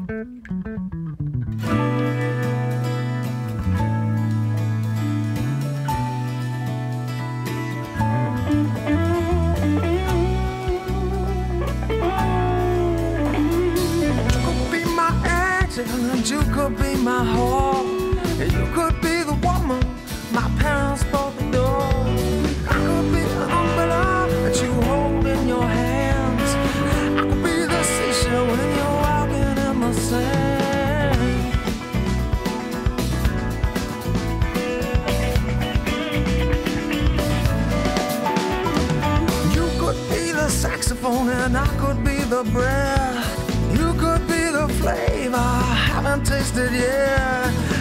And you could be my heart, and you could be the woman my parents both adored. I could be the umbrella that you hold in your hands. I could be the seashell when you're walking in the sand. You could be the saxophone and I could be the breath. You could be the flavor I haven't tasted yet.